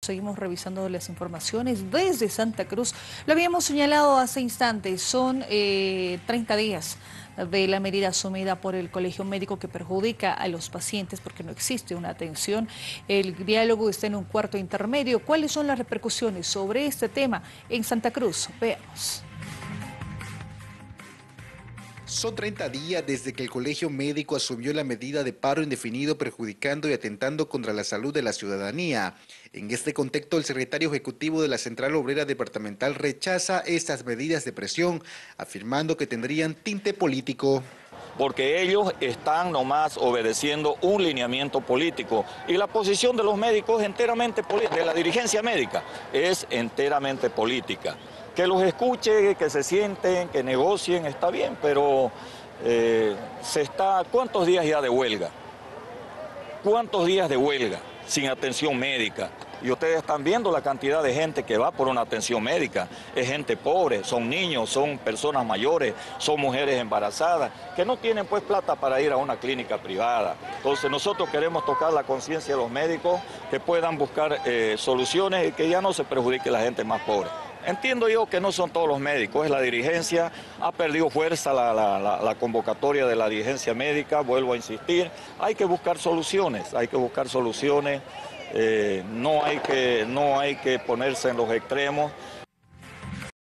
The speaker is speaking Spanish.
Seguimos revisando las informaciones desde Santa Cruz. Lo habíamos señalado hace instantes, son 30 días de la medida asumida por el Colegio Médico que perjudica a los pacientes porque no existe una atención. El diálogo está en un cuarto intermedio. ¿Cuáles son las repercusiones sobre este tema en Santa Cruz? Veamos. Son 30 días desde que el Colegio Médico asumió la medida de paro indefinido perjudicando y atentando contra la salud de la ciudadanía. En este contexto, el secretario ejecutivo de la Central Obrera Departamental rechaza estas medidas de presión, afirmando que tendrían tinte político. Porque ellos están nomás obedeciendo un lineamiento político y la posición de los médicos es enteramente política, de la dirigencia médica es enteramente política. Que los escuche, que se sienten, que negocien, está bien, pero ¿cuántos días ya de huelga? ¿Cuántos días de huelga sin atención médica? Y ustedes están viendo la cantidad de gente que va por una atención médica. Es gente pobre, son niños, son personas mayores, son mujeres embarazadas, que no tienen pues plata para ir a una clínica privada. Entonces nosotros queremos tocar la conciencia de los médicos, que puedan buscar soluciones y que ya no se perjudique la gente más pobre. Entiendo yo que no son todos los médicos, es la dirigencia, ha perdido fuerza la convocatoria de la dirigencia médica, vuelvo a insistir, hay que buscar soluciones, no hay que ponerse en los extremos.